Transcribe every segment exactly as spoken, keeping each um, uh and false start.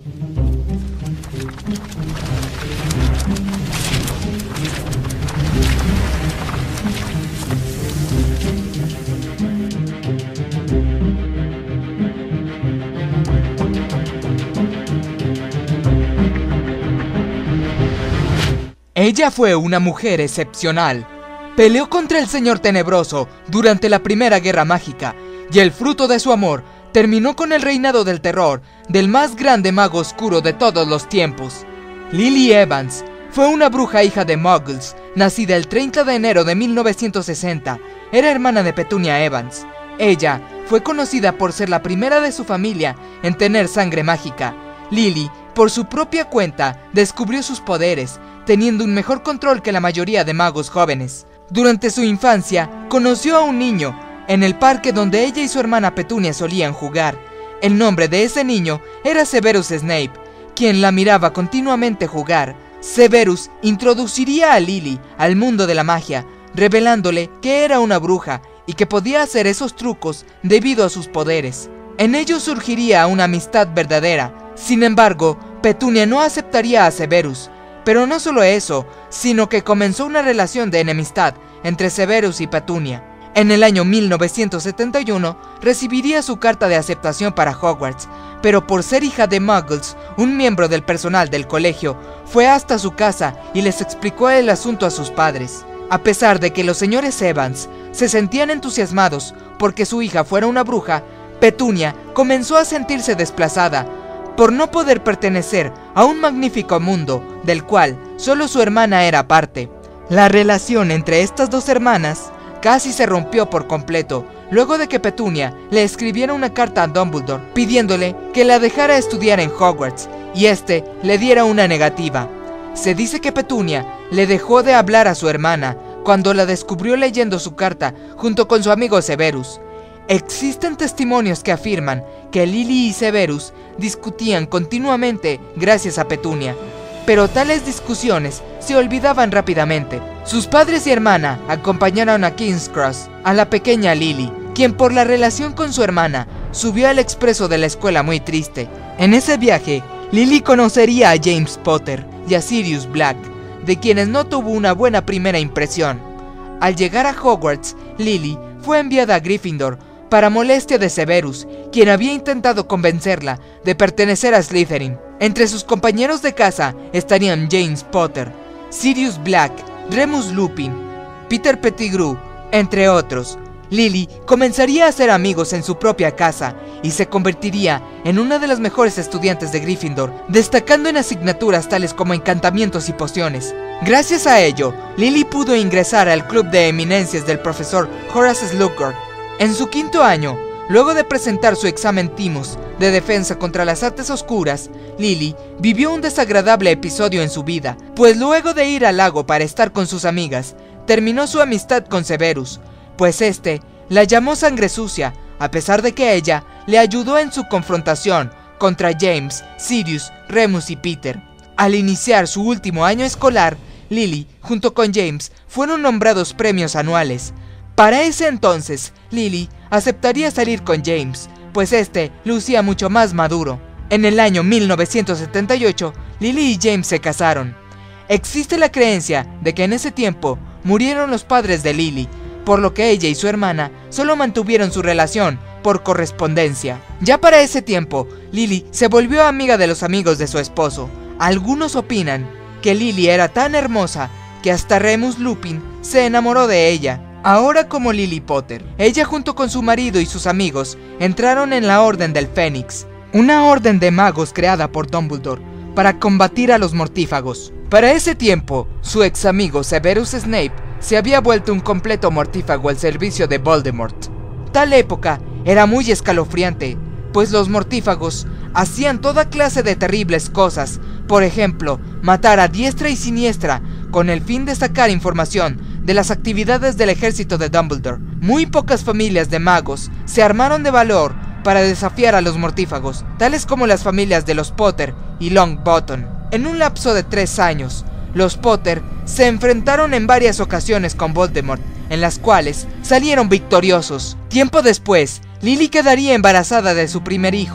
Ella fue una mujer excepcional. Peleó contra el Señor Tenebroso durante la Primera Guerra Mágica, y el fruto de su amor terminó con el reinado del terror del más grande mago oscuro de todos los tiempos. Lily Evans fue una bruja hija de Muggles, nacida el treinta de enero de mil novecientos sesenta. Era hermana de Petunia Evans. Ella fue conocida por ser la primera de su familia en tener sangre mágica. Lily, por su propia cuenta, descubrió sus poderes, teniendo un mejor control que la mayoría de magos jóvenes. Durante su infancia, conoció a un niño en el parque donde ella y su hermana Petunia solían jugar. El nombre de ese niño era Severus Snape, quien la miraba continuamente jugar. Severus introduciría a Lily al mundo de la magia, revelándole que era una bruja y que podía hacer esos trucos debido a sus poderes. En ello surgiría una amistad verdadera. Sin embargo, Petunia no aceptaría a Severus. Pero no solo eso, sino que comenzó una relación de enemistad entre Severus y Petunia. En el año mil novecientos setenta y uno recibiría su carta de aceptación para Hogwarts, pero por ser hija de Muggles, un miembro del personal del colegio fue hasta su casa y les explicó el asunto a sus padres. A pesar de que los señores Evans se sentían entusiasmados porque su hija fuera una bruja, Petunia comenzó a sentirse desplazada por no poder pertenecer a un magnífico mundo del cual solo su hermana era parte. La relación entre estas dos hermanas casi se rompió por completo luego de que Petunia le escribiera una carta a Dumbledore pidiéndole que la dejara estudiar en Hogwarts y este le diera una negativa. Se dice que Petunia le dejó de hablar a su hermana cuando la descubrió leyendo su carta junto con su amigo Severus. Existen testimonios que afirman que Lily y Severus discutían continuamente gracias a Petunia, pero tales discusiones se olvidaban rápidamente. Sus padres y hermana acompañaron a King's Cross a la pequeña Lily, quien por la relación con su hermana subió al expreso de la escuela muy triste. En ese viaje, Lily conocería a James Potter y a Sirius Black, de quienes no tuvo una buena primera impresión. Al llegar a Hogwarts, Lily fue enviada a Gryffindor para molestia de Severus, quien había intentado convencerla de pertenecer a Slytherin. Entre sus compañeros de casa estarían James Potter, Sirius Black, Remus Lupin, Peter Pettigrew, entre otros. Lily comenzaría a hacer amigos en su propia casa y se convertiría en una de las mejores estudiantes de Gryffindor, destacando en asignaturas tales como encantamientos y pociones. Gracias a ello, Lily pudo ingresar al club de eminencias del profesor Horace Slughorn. En su quinto año, luego de presentar su examen Timus de defensa contra las artes oscuras, Lily vivió un desagradable episodio en su vida, pues luego de ir al lago para estar con sus amigas, terminó su amistad con Severus, pues este la llamó sangre sucia, a pesar de que ella le ayudó en su confrontación contra James, Sirius, Remus y Peter. Al iniciar su último año escolar, Lily, junto con James, fueron nombrados premios anuales. Para ese entonces, Lily aceptaría salir con James, pues este lucía mucho más maduro. En el año mil novecientos setenta y ocho, Lily y James se casaron. Existe la creencia de que en ese tiempo murieron los padres de Lily, por lo que ella y su hermana solo mantuvieron su relación por correspondencia. Ya para ese tiempo, Lily se volvió amiga de los amigos de su esposo. Algunos opinan que Lily era tan hermosa que hasta Remus Lupin se enamoró de ella. Ahora como Lily Potter, ella junto con su marido y sus amigos entraron en la Orden del Fénix, una orden de magos creada por Dumbledore para combatir a los mortífagos. Para ese tiempo, su ex amigo Severus Snape se había vuelto un completo mortífago al servicio de Voldemort. Tal época era muy escalofriante, pues los mortífagos hacían toda clase de terribles cosas, por ejemplo, matar a diestra y siniestra con el fin de sacar información de las actividades del ejército de Dumbledore. Muy pocas familias de magos se armaron de valor para desafiar a los mortífagos, tales como las familias de los Potter y Longbottom. En un lapso de tres años, los Potter se enfrentaron en varias ocasiones con Voldemort, en las cuales salieron victoriosos. Tiempo después, Lily quedaría embarazada de su primer hijo,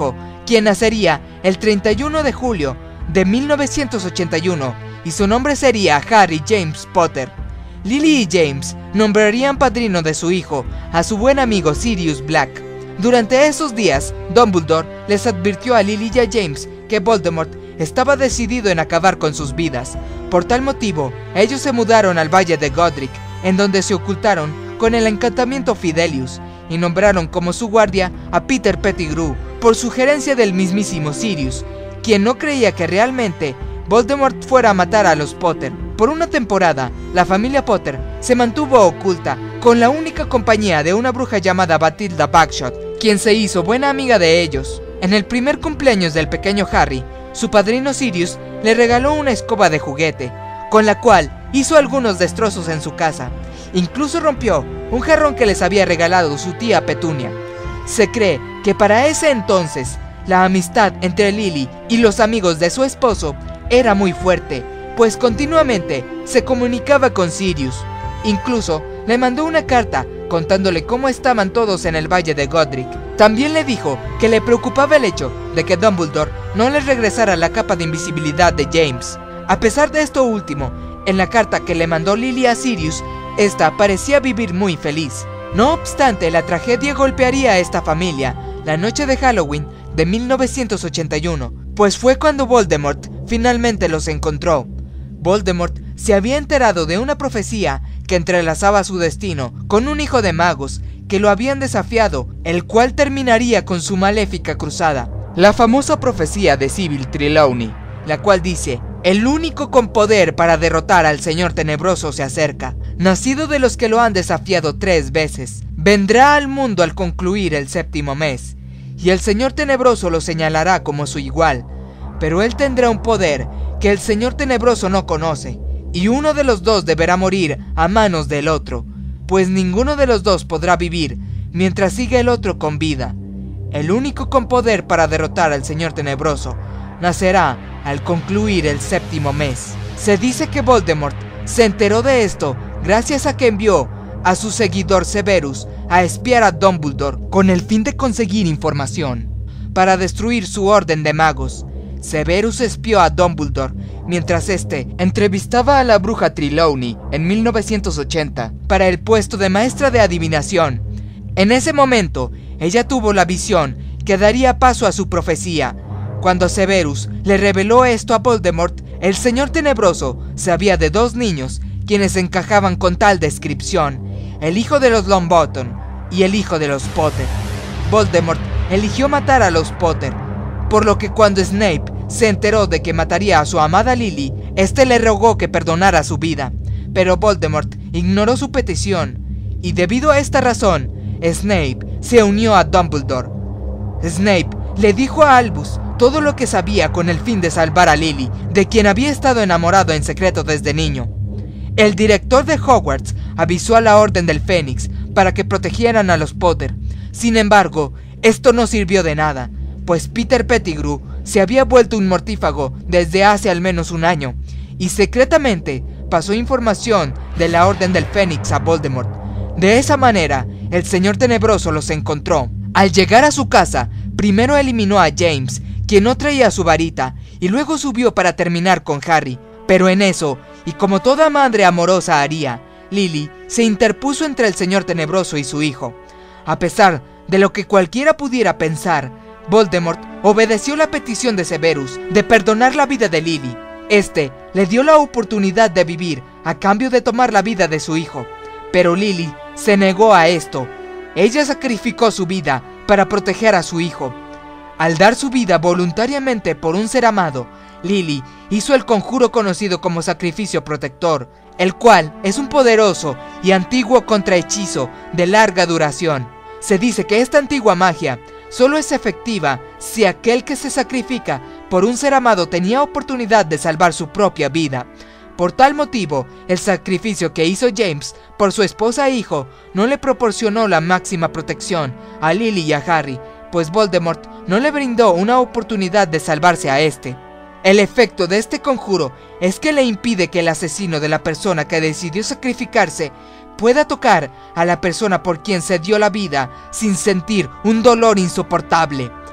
quien nacería el treinta y uno de julio de mil novecientos ochenta y uno, y su nombre sería Harry James Potter. Lily y James nombrarían padrino de su hijo a su buen amigo Sirius Black. Durante esos días, Dumbledore les advirtió a Lily y a James que Voldemort estaba decidido en acabar con sus vidas. Por tal motivo, ellos se mudaron al Valle de Godric, en donde se ocultaron con el encantamiento Fidelius, y nombraron como su guardia a Peter Pettigrew, por sugerencia del mismísimo Sirius, quien no creía que realmente Voldemort fuera a matar a los Potter. Por una temporada, la familia Potter se mantuvo oculta, con la única compañía de una bruja llamada Bathilda Bagshot, quien se hizo buena amiga de ellos. En el primer cumpleaños del pequeño Harry, su padrino Sirius le regaló una escoba de juguete, con la cual hizo algunos destrozos en su casa. Incluso rompió un jarrón que les había regalado su tía Petunia. Se cree que para ese entonces, la amistad entre Lily y los amigos de su esposo era muy fuerte, pues continuamente se comunicaba con Sirius. Incluso le mandó una carta contándole cómo estaban todos en el Valle de Godric. También le dijo que le preocupaba el hecho de que Dumbledore no les regresara la capa de invisibilidad de James. A pesar de esto último, en la carta que le mandó Lily a Sirius, esta parecía vivir muy feliz. No obstante, la tragedia golpearía a esta familia la noche de Halloween de mil novecientos ochenta y uno, pues fue cuando Voldemort finalmente los encontró. Voldemort se había enterado de una profecía que entrelazaba su destino con un hijo de magos que lo habían desafiado, el cual terminaría con su maléfica cruzada. La famosa profecía de Sybil Trelawney, la cual dice: el único con poder para derrotar al Señor Tenebroso se acerca, nacido de los que lo han desafiado tres veces. Vendrá al mundo al concluir el séptimo mes, y el Señor Tenebroso lo señalará como su igual, pero él tendrá un poder que el Señor Tenebroso no conoce, y uno de los dos deberá morir a manos del otro, pues ninguno de los dos podrá vivir mientras siga el otro con vida. El único con poder para derrotar al Señor Tenebroso nacerá al concluir el séptimo mes. Se dice que Voldemort se enteró de esto gracias a que envió a su seguidor Severus a espiar a Dumbledore con el fin de conseguir información para destruir su orden de magos. Severus espió a Dumbledore mientras éste entrevistaba a la bruja Trelawney en mil novecientos ochenta para el puesto de maestra de adivinación. En ese momento, ella tuvo la visión que daría paso a su profecía. Cuando Severus le reveló esto a Voldemort, el Señor Tenebroso sabía de dos niños quienes encajaban con tal descripción: el hijo de los Longbottom y el hijo de los Potter. Voldemort eligió matar a los Potter, por lo que cuando Snape se enteró de que mataría a su amada Lily, este le rogó que perdonara su vida, pero Voldemort ignoró su petición, y debido a esta razón, Snape se unió a Dumbledore. Snape le dijo a Albus todo lo que sabía con el fin de salvar a Lily, de quien había estado enamorado en secreto desde niño. El director de Hogwarts avisó a la Orden del Fénix para que protegieran a los Potter. Sin embargo, esto no sirvió de nada, pues Peter Pettigrew se había vuelto un mortífago desde hace al menos un año, y secretamente pasó información de la Orden del Fénix a Voldemort. De esa manera, el Señor Tenebroso los encontró. Al llegar a su casa, primero eliminó a James, quien no traía su varita, y luego subió para terminar con Harry. Pero en eso, y como toda madre amorosa haría, Lily se interpuso entre el Señor Tenebroso y su hijo. A pesar de lo que cualquiera pudiera pensar, Voldemort obedeció la petición de Severus de perdonar la vida de Lily. Este le dio la oportunidad de vivir a cambio de tomar la vida de su hijo, pero Lily se negó a esto. Ella sacrificó su vida para proteger a su hijo. Al dar su vida voluntariamente por un ser amado, Lily hizo el conjuro conocido como sacrificio protector, el cual es un poderoso y antiguo contrahechizo de larga duración. Se dice que esta antigua magia solo es efectiva si aquel que se sacrifica por un ser amado tenía oportunidad de salvar su propia vida. Por tal motivo, el sacrificio que hizo James por su esposa e hijo no le proporcionó la máxima protección a Lily y a Harry, pues Voldemort no le brindó una oportunidad de salvarse a este. El efecto de este conjuro es que le impide que el asesino de la persona que decidió sacrificarse pueda tocar a la persona por quien se dio la vida sin sentir un dolor insoportable.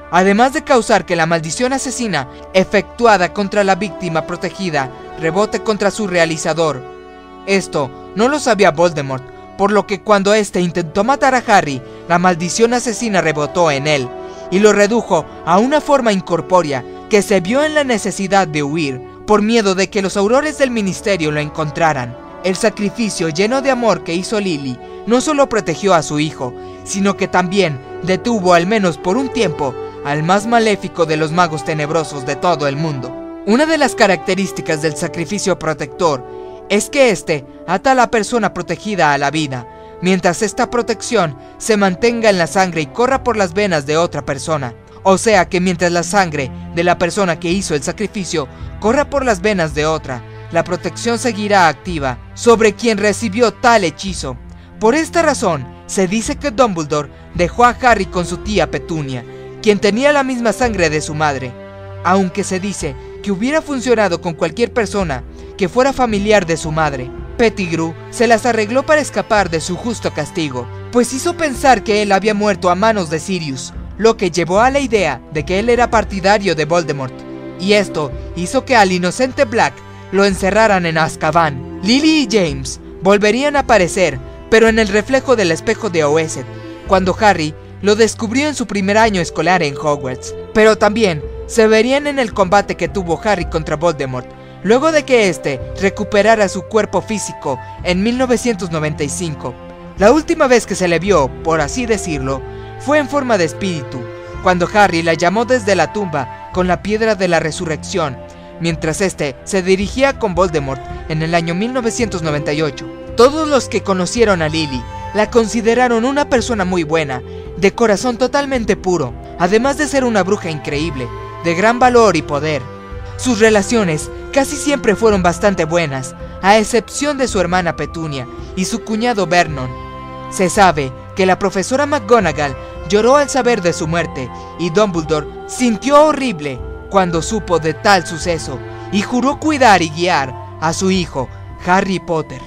además de causar que la maldición asesina efectuada contra la víctima protegida rebote contra su realizador. Esto no lo sabía Voldemort, por lo que cuando éste intentó matar a Harry, la maldición asesina rebotó en él y lo redujo a una forma incorpórea que se vio en la necesidad de huir por miedo de que los aurores del ministerio lo encontraran. El sacrificio lleno de amor que hizo Lily no solo protegió a su hijo, sino que también detuvo, al menos por un tiempo, al más maléfico de los magos tenebrosos de todo el mundo. Una de las características del sacrificio protector es que éste ata a la persona protegida a la vida, mientras esta protección se mantenga en la sangre y corra por las venas de otra persona. O sea que mientras la sangre de la persona que hizo el sacrificio corra por las venas de otra, la protección seguirá activa sobre quien recibió tal hechizo. Por esta razón, se dice que Dumbledore dejó a Harry con su tía Petunia, quien tenía la misma sangre de su madre, aunque se dice que hubiera funcionado con cualquier persona que fuera familiar de su madre. Pettigrew se las arregló para escapar de su justo castigo, pues hizo pensar que él había muerto a manos de Sirius, lo que llevó a la idea de que él era partidario de Voldemort, y esto hizo que al inocente Black lo encerraran en Azkaban. Lily y James volverían a aparecer, pero en el reflejo del espejo de Oesed, cuando Harry lo descubrió en su primer año escolar en Hogwarts, pero también se verían en el combate que tuvo Harry contra Voldemort, luego de que éste recuperara su cuerpo físico en mil novecientos noventa y cinco. La última vez que se le vio, por así decirlo, fue en forma de espíritu, cuando Harry la llamó desde la tumba con la piedra de la resurrección, mientras este se dirigía con Voldemort en el año mil novecientos noventa y ocho. Todos los que conocieron a Lily la consideraron una persona muy buena, de corazón totalmente puro, además de ser una bruja increíble, de gran valor y poder. Sus relaciones casi siempre fueron bastante buenas, a excepción de su hermana Petunia y su cuñado Vernon. Se sabe que la profesora McGonagall lloró al saber de su muerte, y Dumbledore sintió horrible cuando supo de tal suceso, y juró cuidar y guiar a su hijo, Harry Potter.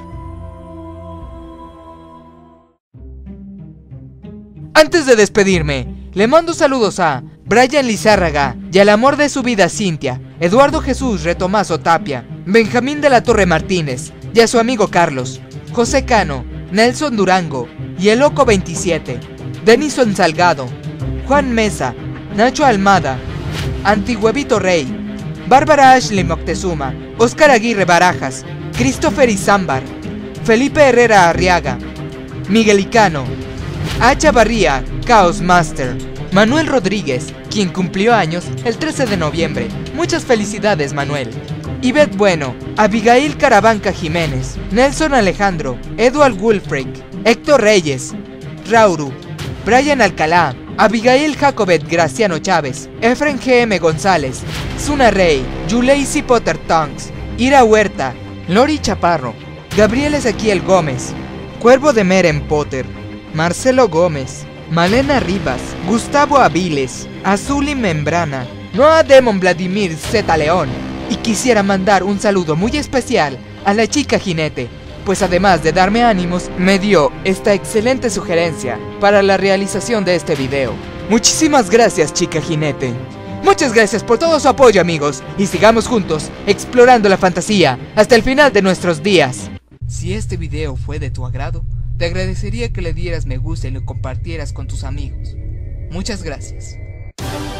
Antes de despedirme, le mando saludos a Brian Lizárraga y al amor de su vida Cintia, Eduardo Jesús Retomazo Tapia, Benjamín de la Torre Martínez y a su amigo Carlos, José Cano, Nelson Durango y el Loco veintisiete, Denison Salgado, Juan Mesa, Nacho Almada, Antihuevito Rey, Bárbara Ashley Moctezuma, Óscar Aguirre Barajas, Christopher Izámbar, Felipe Herrera Arriaga, Miguel Icano, Hacha Barría, Chaos Master, Manuel Rodríguez, quien cumplió años el trece de noviembre. Muchas felicidades, Manuel. Ivette Bueno, Abigail Caravanca Jiménez, Nelson Alejandro, Edward Wulfric, Héctor Reyes, Rauru, Brian Alcalá, Abigail Jacobet Graciano Chávez, Efren G M González, Suna Rey, Yuleisi Potter Tonks, Ira Huerta, Lori Chaparro, Gabriel Ezequiel Gómez, Cuervo de Meren Potter, Marcelo Gómez, Malena Rivas, Gustavo Aviles, Azuli Membrana, Noah Demon Vladimir Z León. Y quisiera mandar un saludo muy especial a la chica jinete, pues además de darme ánimos, me dio esta excelente sugerencia para la realización de este video. Muchísimas gracias, chica jinete. Muchas gracias por todo su apoyo, amigos, y sigamos juntos explorando la fantasía hasta el final de nuestros días. Si este video fue de tu agrado, te agradecería que le dieras me gusta y lo compartieras con tus amigos. Muchas gracias.